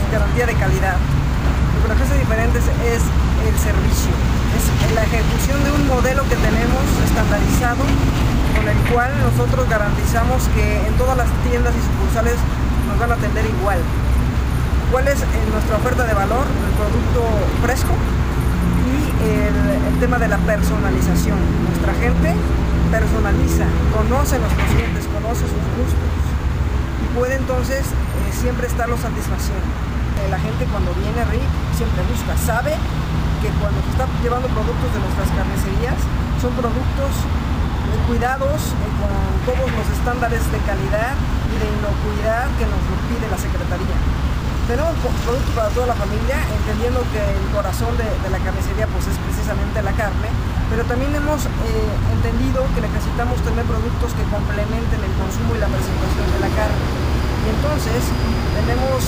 garantía de calidad. Lo que nos hace diferentes es el servicio, es la ejecución de un modelo que tenemos estandarizado, con el cual nosotros garantizamos que en todas las tiendas y sucursales nos van a atender igual. ¿Cuál es nuestra oferta de valor? El producto fresco y el tema de la personalización. Nuestra gente personaliza, conoce a nuestros clientes, conoce sus gustos y puede entonces siempre estarlos satisfaciendo. La gente cuando viene a RIC siempre busca, sabe que cuando se está llevando productos de nuestras carnicerías son productos cuidados con todos los estándares de calidad y de inocuidad que nos pide la Secretaría. Tenemos productos para toda la familia, entendiendo que el corazón de la carnicería pues es precisamente la carne, pero también hemos entendido que necesitamos tener productos que complementen el consumo y la presentación de la carne. Y entonces tenemos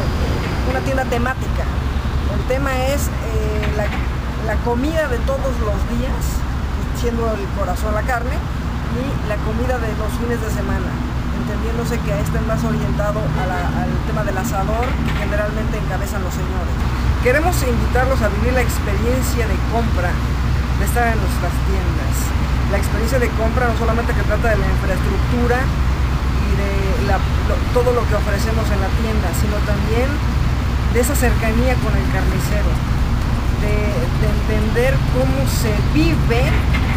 una tienda temática. El tema es la comida de todos los días, siendo el corazón la carne, y la comida de los fines de semana, entendiéndose que este es más orientado al tema del asador que generalmente encabezan los señores. Queremos invitarlos a vivir la experiencia de compra, de estar en nuestras tiendas. La experiencia de compra no solamente que trata de la infraestructura y de todo lo que ofrecemos en la tienda, sino también de esa cercanía con el carnicero, de entender cómo se vive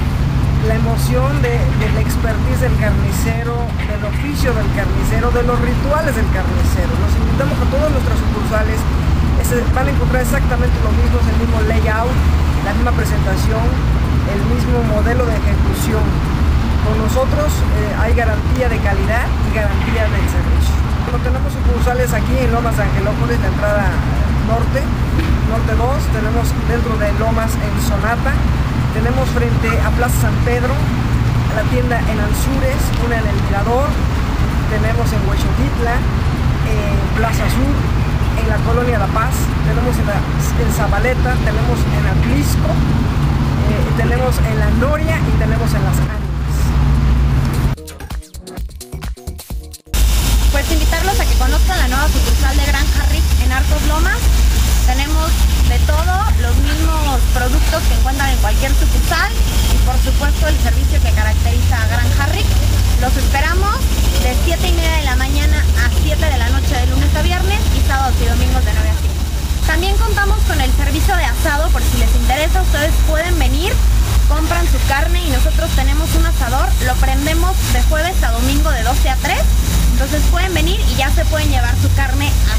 la emoción de la expertise del carnicero, del oficio del carnicero, de los rituales del carnicero. Los invitamos a todas nuestras sucursales, van a encontrar exactamente lo mismo, es el mismo layout, la misma presentación, el mismo modelo de ejecución. Con nosotros hay garantía de calidad y garantía del servicio. Tenemos sucursales aquí en Lomas de Angelópolis, la entrada norte 2, tenemos dentro de Lomas en Sonata, tenemos frente a Plaza San Pedro, la tienda en Anzures, una en El Mirador, tenemos en Huexotitla, en Plaza Sur, en la Colonia La Paz, tenemos en Zabaleta, tenemos en Atlisco, tenemos en La Noria y tenemos en Las Ánimas. Pues invitarlos a que conozcan la nueva sucursal de Granja RIC en Arcos Lomas. Tenemos de todo, los mismos productos que encuentran en cualquier sucursal y por supuesto el servicio que caracteriza a Granja RIC. Los esperamos de 7:30 de la mañana a 7 de la noche de lunes a viernes y sábados y domingos de 9 a 5. También contamos con el servicio de asado, por si les interesa, ustedes pueden venir, compran su carne y nosotros tenemos un asador, lo prendemos de jueves a domingo de 12 a 3. Entonces pueden venir y ya se pueden llevar su carne